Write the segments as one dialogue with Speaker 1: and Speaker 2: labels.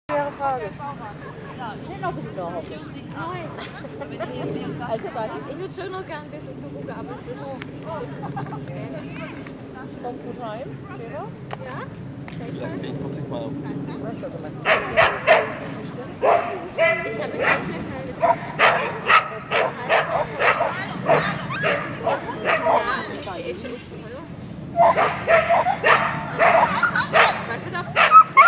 Speaker 1: Schwere Frage. Ich hätte noch ein bisschen noch. Also dann.
Speaker 2: Ich würde schon noch gerne ein bisschen zugucken, aber es ist so.
Speaker 1: Kommt gut heim, Schäfer?
Speaker 2: Ja?
Speaker 3: Ich muss dich mal auf.
Speaker 1: Weißt du, man.
Speaker 2: Ich habe ganz mehr keine. Ja, ich ist schon zu teuer. Weißt du doch?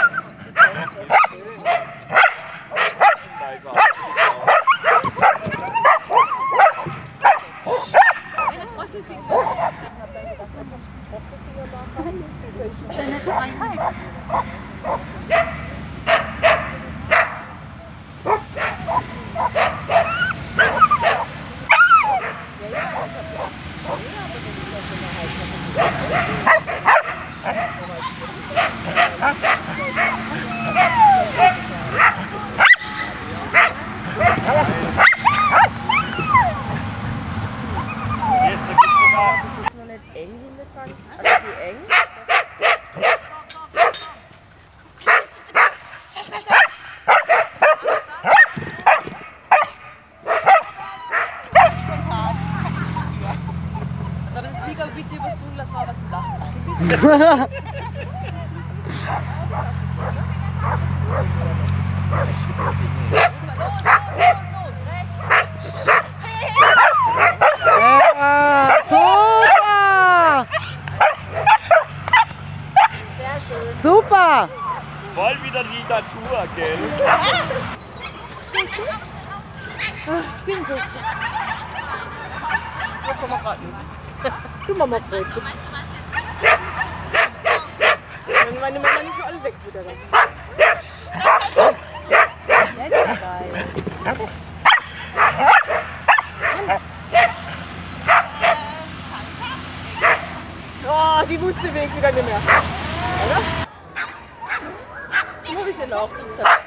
Speaker 2: Deine Schweinheit.
Speaker 1: Bitte übers Tun, lass mal was zu lachen.
Speaker 4: Ja, super!
Speaker 1: Sehr schön.
Speaker 4: Super!
Speaker 3: Voll wieder die Natur, gell?
Speaker 1: Ich bin so. So kommen wir gerade nicht. Du Mama Brötchen. Wenn meine Mama nicht für alles wegfuttert. Ja, ist ja geil. Oh, die wusste Weg wieder nicht mehr. Oder? Immer ein bisschen laufen.